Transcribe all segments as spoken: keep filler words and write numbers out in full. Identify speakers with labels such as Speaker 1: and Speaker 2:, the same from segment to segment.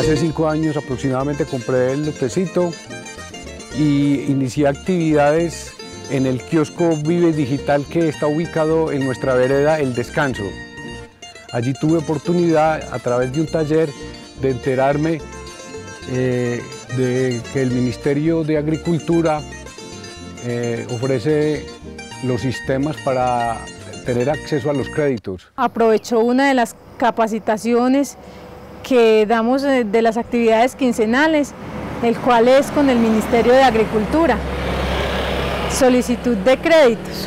Speaker 1: Hace cinco años aproximadamente compré el lotecito y inicié actividades en el kiosco Vive Digital que está ubicado en nuestra vereda El Descanso. Allí tuve oportunidad a través de un taller de enterarme eh, de que el Ministerio de Agricultura eh, ofrece los sistemas para tener acceso a los créditos.
Speaker 2: Aprovechó una de las capacitaciones que damos de las actividades quincenales, el cual es con el Ministerio de Agricultura. Solicitud de créditos.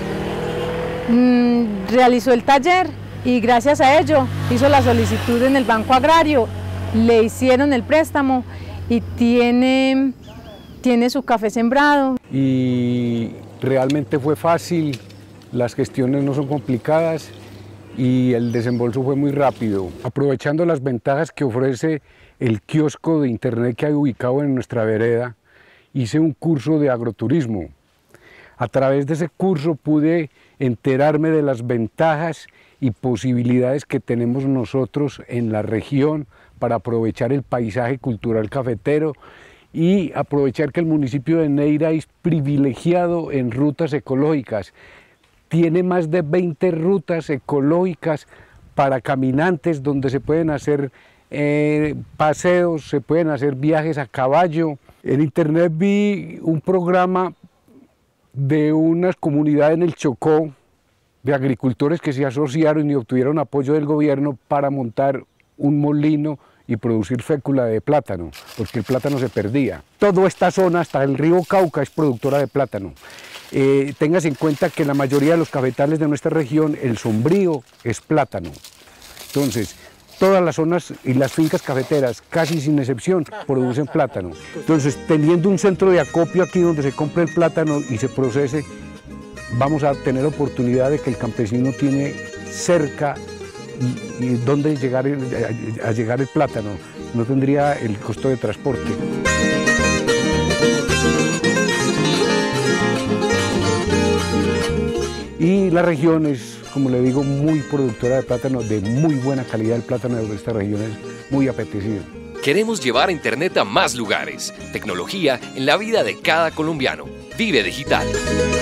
Speaker 2: Mm, realizó el taller y gracias a ello hizo la solicitud en el Banco Agrario, le hicieron el préstamo y tiene, tiene su café sembrado.
Speaker 1: Y realmente fue fácil, las gestiones no son complicadas y el desembolso fue muy rápido. Aprovechando las ventajas que ofrece el kiosco de internet que hay ubicado en nuestra vereda, hice un curso de agroturismo. A través de ese curso pude enterarme de las ventajas y posibilidades que tenemos nosotros en la región para aprovechar el paisaje cultural cafetero y aprovechar que el municipio de Neira es privilegiado en rutas ecológicas. Tiene más de veinte rutas ecológicas para caminantes donde se pueden hacer eh, paseos, se pueden hacer viajes a caballo. En internet vi un programa de unas comunidades en el Chocó de agricultores que se asociaron y obtuvieron apoyo del gobierno para montar un molino y producir fécula de plátano, porque el plátano se perdía. Toda esta zona, hasta el río Cauca, es productora de plátano. Eh, tengas en cuenta que la mayoría de los cafetales de nuestra región, el sombrío es plátano. Entonces, todas las zonas y las fincas cafeteras, casi sin excepción, producen plátano. Entonces, teniendo un centro de acopio aquí donde se compre el plátano y se procese, vamos a tener oportunidad de que el campesino tiene cerca y, y dónde llegar el, a, a llegar el plátano. No tendría el costo de transporte. Y la región es, como le digo, muy productora de plátano, de muy buena calidad. El plátano de esta región es muy apetecido.
Speaker 3: Queremos llevar Internet a más lugares. Tecnología en la vida de cada colombiano. Vive Digital.